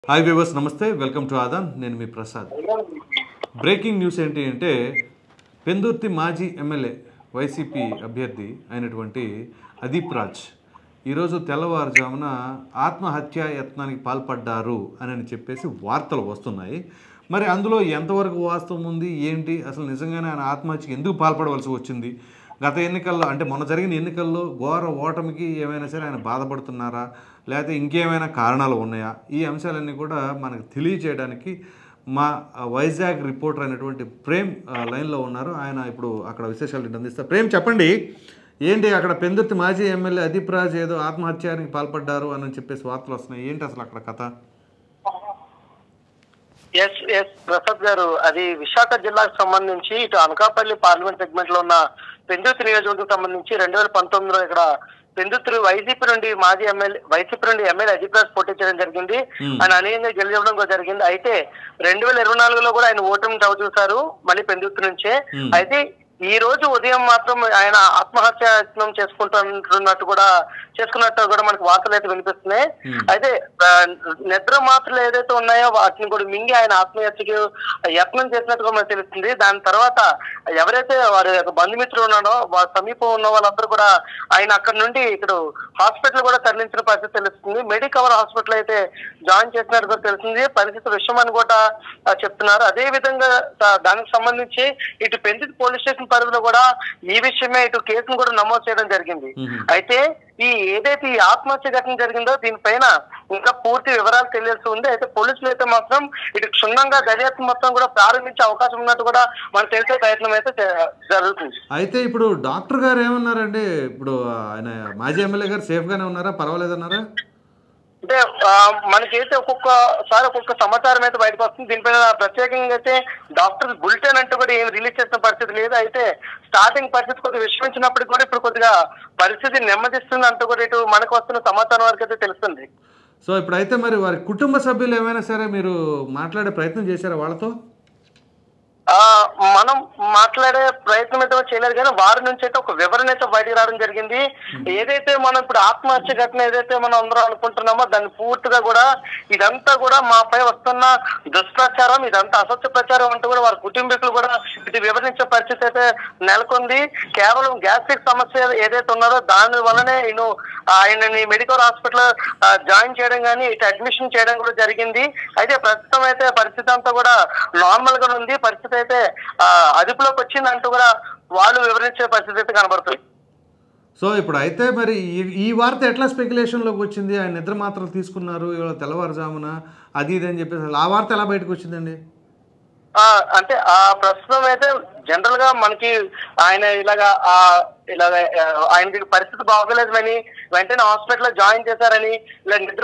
Hi viewers, నమస్తే. Welcome to Aadhan. నేను మీ ప్రసాద్. బ్రేకింగ్ న్యూస్ ఏంటి అంటే, పెందుర్తి మాజీ ఎమ్మెల్యే వైసీపీ అభ్యర్థి అయినటువంటి అదీప్ రాజ్ ఈరోజు తెల్లవారుజామున ఆత్మహత్యా యత్నానికి పాల్పడ్డారు అని చెప్పేసి వార్తలు వస్తున్నాయి. మరి అందులో ఎంతవరకు వాస్తవం ఉంది, ఏంటి, అసలు నిజంగానే ఆయన ఆత్మహత్యకి ఎందుకు పాల్పడవలసి వచ్చింది, గత ఎన్నికల్లో అంటే మొన్న జరిగిన ఎన్నికల్లో ఘోర ఓటమికి ఏమైనా సరే ఆయన బాధపడుతున్నారా, లేకపోతే ఇంకేమైనా కారణాలు ఉన్నాయా, ఈ అంశాలన్నీ కూడా మనకు తెలియజేయడానికి మా వైజాగ్ రిపోర్టర్ అయినటువంటి ప్రేమ్ లైన్లో ఉన్నారు. ఆయన ఇప్పుడు అక్కడ విశేషాలు అందిస్తారు. ప్రేమ్, చెప్పండి, ఏంటి అక్కడ పెందుర్తి మాజీ ఎమ్మెల్యే అదీప్ రాజ్ ఏదో ఆత్మహత్యానికి పాల్పడ్డారు అని చెప్పేసి వార్తలు వస్తున్నాయి. ఏంటి అసలు అక్కడ కథ? ప్రసాద్ గారు, అది విశాఖ జిల్లాకు సంబంధించి ఇటు అనకాపల్లి పార్లమెంట్ సెగ్మెంట్ లో ఉన్న పెందుర్తి నియోజకవర్గం సంబంధించి 2019లో ఇక్కడ పెందుర్తి వైసీపీ నుండి ఎమ్మెల్యే అదీప్ రాజ్ పోటీ చేయడం జరిగింది. ఆయన అనేకంగా గెలిచడం కూడా జరిగింది. అయితే 2024లో కూడా ఆయన ఓటమి చవి చూశారు మళ్ళీ పెందుర్తి నుంచే. అయితే ఈ రోజు ఉదయం మాత్రం ఆయన ఆత్మహత్య యత్నం చేసుకున్నట్టు కూడా మనకు వార్తలు అయితే వినిపిస్తున్నాయి. అయితే నిద్ర మాత్రలు ఏదైతే ఉన్నాయో వాటిని కూడా మింగి ఆయన ఆత్మహత్యకి యత్నం చేసినట్టుగా మనకు తెలుస్తుంది. దాని తర్వాత ఎవరైతే వారి యొక్క బంధుమిత్రులు ఉన్నారో వారి సమీపం ఉన్న వాళ్ళందరూ కూడా ఆయన అక్కడ నుండి ఇక్కడ హాస్పిటల్ కూడా తరలించిన పరిస్థితి తెలుస్తుంది. మెడికవర్ హాస్పిటల్ అయితే జాయిన్ చేసినట్టు కూడా తెలుస్తుంది. పరిస్థితి విషయమని కూడా చెప్తున్నారు. అదే విధంగా దానికి సంబంధించి ఇటు పెందుర్తి పోలీస్ స్టేషన్ పరిధిలో కూడా ఈ విషయమే ఇటు కేసును కూడా నమోదు చేయడం జరిగింది. అయితే ఏదైతే ఈ ఆత్మహత్య ఘటన జరిగిందో దీనిపైన ఇంకా పూర్తి వివరాలు తెలియాల్సి ఉంది. అయితే పోలీసులు అయితే మాత్రం ఇటు క్షుణ్ణంగా దర్యాప్తు మొత్తం కూడా ప్రారంభించే అవకాశం ఉన్నట్టు కూడా మనకు తెలిసే ప్రయత్నం అయితే జరుగుతుంది. అయితే ఇప్పుడు డాక్టర్ గారు ఏమన్నారండి? ఇప్పుడు ఆయన మాజీ ఎమ్మెల్యే గారు సేఫ్ గానే ఉన్నారా, పర్వాలేదన్నారా? అంటే మనకైతే ఒక్కొక్కసారి ఒక్కొక్క సమాచారం అయితే బయటకు వస్తుంది. దీనిపైన ప్రత్యేకంగా అయితే డాక్టర్ బులెటిన్ అంటూ కూడా ఏమి రిలీజ్ చేసిన పరిస్థితి లేదు. అయితే స్టార్టింగ్ పరిస్థితి కొద్దిగా విషమించినప్పటికీ కూడా ఇప్పుడు కొద్దిగా పరిస్థితి నెమ్మదిస్తుంది అంటూ కూడా ఇటు మనకు వస్తున్న సమాచారం వరకు అయితే తెలుస్తుంది. సో ఇప్పుడైతే మరి వారి కుటుంబ సభ్యులు ఏమైనా సరే మీరు మాట్లాడే ప్రయత్నం చేశారా వాళ్ళతో? మనం మాట్లాడే ప్రయత్నం అయితే చేయలేదు, కానీ వారి నుంచి అయితే ఒక వివరణ అయితే బయటకు రావడం జరిగింది. ఏదైతే మనం ఇప్పుడు ఆత్మహత్య ఘటన ఏదైతే మనం అందరం అనుకుంటున్నామో దాన్ని పూర్తిగా కూడా ఇదంతా కూడా మాపై వస్తున్న దుష్ప్రచారం, ఇదంతా అసత్య ప్రచారం అంటూ కూడా వారి కుటుంబీకులు కూడా ఇది వివరించే పరిస్థితి అయితే నెలకొంది. కేవలం గ్యాస్ట్రిక్ సమస్య ఏదైతే ఉన్నారో దాని వల్లనే ఆయనని మెడికల్ హాస్పిటల్ జాయిన్ చేయడం కానీ ఇటు అడ్మిషన్ చేయడం కూడా జరిగింది. అయితే ప్రస్తుతం అయితే పరిస్థితి అంతా కూడా నార్మల్ గా ఉంది. పరిస్థితి అయితే అదుపులోకి వచ్చిందంటూ కూడా వాళ్ళు వివరించే పరిస్థితి అయితే కనబడుతుంది. సో ఇప్పుడు అయితే మరి ఈ వార్త ఎట్లా స్పెక్యులేషన్ లోకి వచ్చింది? ఆయన నిద్ర మాత్రలు తీసుకున్నారు ఇవాళ తెల్లవారుజామున అది ఇది అని చెప్పేసి ఆ వార్త ఎలా బయటకు వచ్చిందండి? అంటే ప్రస్తుతం అయితే జనరల్ గా మనకి ఆయన ఇలాగ ఆయనకి పరిస్థితి బాగోలేదని వెంటనే హాస్పిటల్ లో జాయిన్ చేశారని, ఇలా నిద్ర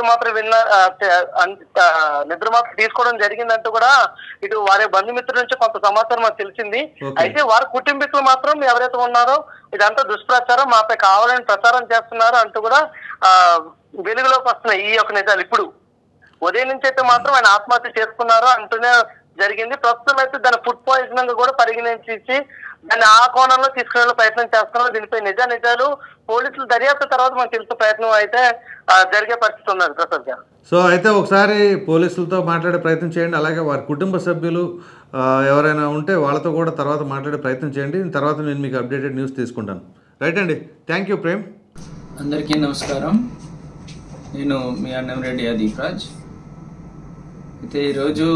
మాత్రం తీసుకోవడం జరిగిందంటూ కూడా ఇటు వారి బంధుమిత్రుల నుంచి కొంత సమాచారం మనకు తెలిసింది. అయితే వారి కుటుంబీకులు మాత్రం ఎవరైతే ఉన్నారో ఇదంతా దుష్ప్రచారం, మాపై కావాలని ప్రచారం చేస్తున్నారు అంటూ కూడా వెలుగులోకి వస్తున్నాయి ఈ యొక్క నిజాలు. ఇప్పుడు ఉదయం నుంచి అయితే మాత్రం ఆయన ఆత్మహత్య చేసుకున్నారు అంటూనే జరిగింది. ప్రస్తుతం అయితే దాని ఫుడ్ పాయిజనింగ్ కూడా పరిగణించి దాన్ని ఆ కోణంలో తీసుకునే ప్రయత్నం చేస్తున్నారు. దీనిపై నిజాలు పోలీసులు దర్యాప్తు తర్వాత మనకు తెలిసే ప్రయత్నం అయితే జరిగే పరిస్థితి ఉన్నది ప్రసాద్ గారు. సో అయితే ఒకసారి పోలీసులతో మాట్లాడే ప్రయత్నం చేయండి. అలాగే వారి కుటుంబ సభ్యులు ఎవరైనా ఉంటే వాళ్ళతో కూడా తర్వాత మాట్లాడే ప్రయత్నం చేయండి. తర్వాత నేను మీకు అప్డేటెడ్ న్యూస్ తీసుకుంటాను. రైట్ అండి, థ్యాంక్ యూ ప్రేమ్. అందరికీ నమస్కారం. నేను మీ అన్నంరెడ్డి అదీప్ రాజ్. అయితే ఈరోజు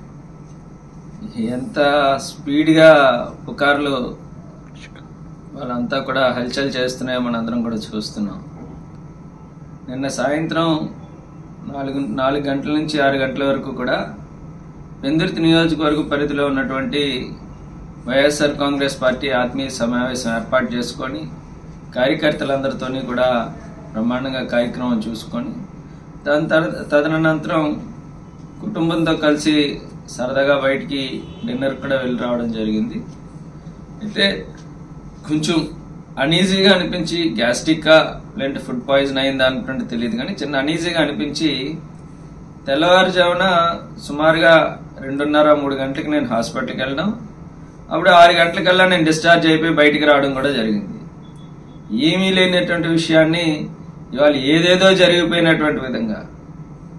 ఎంత స్పీడ్గా పుకార్లు వాళ్ళంతా కూడా హల్చల్ చేస్తున్నాయో మనందరం కూడా చూస్తున్నాం. నిన్న సాయంత్రం 4 గంటల నుంచి 6 గంటల వరకు కూడా పెందుర్తి నియోజకవర్గ పరిధిలో ఉన్నటువంటి వైఎస్ఆర్ కాంగ్రెస్ పార్టీ ఆత్మీయ సమావేశం ఏర్పాటు చేసుకొని కార్యకర్తలందరితో కూడా బ్రహ్మాండంగా కార్యక్రమం చూసుకొని తదనంతరం కుటుంబంతో కలిసి సరదాగా బయటికి డిన్నర్ కూడా వెళ్ళి రావడం జరిగింది. అయితే కొంచెం అనీజీగా అనిపించి, గ్యాస్ట్రిక్గా లేదంటే ఫుడ్ పాయిజన్ అయిందా అనుకుంటే తెలియదు, కానీ చిన్న అనీజీగా అనిపించి తెల్లవారుజామున సుమారుగా 2:30-3 గంటలకు నేను హాస్పిటల్కి వెళ్ళడం, అప్పుడు 6 గంటలకల్లా నేను డిశ్చార్జ్ అయిపోయి బయటికి రావడం కూడా జరిగింది. ఏమీ లేనటువంటి విషయాన్ని ఇవాళ ఏదేదో జరిగిపోయినటువంటి విధంగా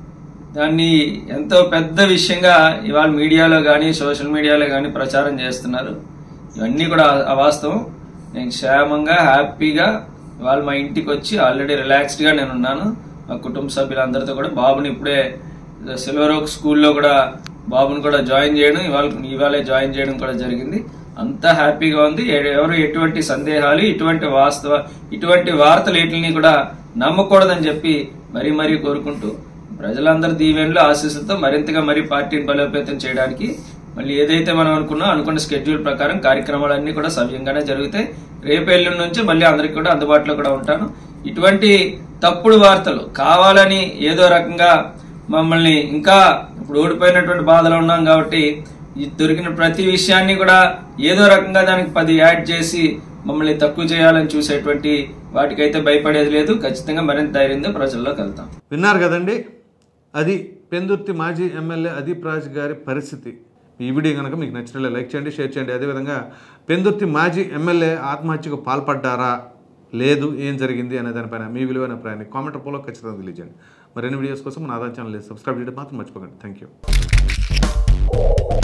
దాన్ని ఎంతో పెద్ద విషయంగా ఇవాళ మీడియాలో కానీ సోషల్ మీడియాలో కానీ ప్రచారం చేస్తున్నారు. ఇవన్నీ కూడా అవాస్తవం. నేను క్షేమంగా హ్యాపీగా ఇవాళ మా ఇంటికి వచ్చి ఆల్రెడీ రిలాక్స్డ్గా నేను ఉన్నాను. మా కుటుంబ సభ్యులందరితో కూడా బాబుని ఇప్పుడే సిల్వర్ ఓక్ స్కూల్లో కూడా బాబుని కూడా జాయిన్ చేయడం ఇవాళే జాయిన్ చేయడం కూడా జరిగింది. అంతా హ్యాపీగా ఉంది. ఎవరు ఎటువంటి సందేహాలు ఇటువంటి వార్తలు వీటిని కూడా నమ్మకూడదని చెప్పి మరీ కోరుకుంటూ ప్రజలందరి దీవెనలు ఆశీస్సులతో మరింతగా పార్టీని బలోపేతం చేయడానికి మళ్ళీ ఏదైతే మనం అనుకున్న స్కెడ్యూల్ ప్రకారం కార్యక్రమాలన్నీ కూడా సవ్యంగానే జరుగుతాయి. రేపు ఎల్లుండి నుంచి మళ్ళీ అందరికి కూడా అందుబాటులో కూడా ఉంటాను. ఇటువంటి తప్పుడు వార్తలు కావాలని ఏదో రకంగా మమ్మల్ని ఇంకా ఇప్పుడు ఓడిపోయినటువంటి బాధలో ఉన్నాం కాబట్టి దొరికిన ప్రతి విషయాన్ని కూడా ఏదో రకంగా దానికి 10 యాడ్ చేసి మమ్మల్ని తక్కువ చేయాలని చూసేటువంటి వాటికైతే భయపడేది లేదు. ఖచ్చితంగా మరింత ధైర్యంగా ప్రజల్లోకి వెళ్తాం. విన్నారు కదండి, అది పెందుర్తి మాజీ ఎమ్మెల్యే అదీప్ రాజ్ గారి పరిస్థితి. ఈ వీడియో కనుక మీకు నచ్చినట్లే లైక్ చేయండి, షేర్ చేయండి. అదేవిధంగా పెందుర్తి మాజీ ఎమ్మెల్యే ఆత్మహత్యకు పాల్పడ్డారా, లేదు, ఏం జరిగింది అనే దానిపైన మీ విలువైన అభిప్రాయాన్ని కామెంట్ రూపంలో ఖచ్చితంగా తెలియజేయండి. మరిన్ని వీడియోస్ కోసం మన ఆదాయం ఛానల్ సబ్స్క్రైబ్ చేయడం మాత్రం మర్చిపోకండి. Thank you.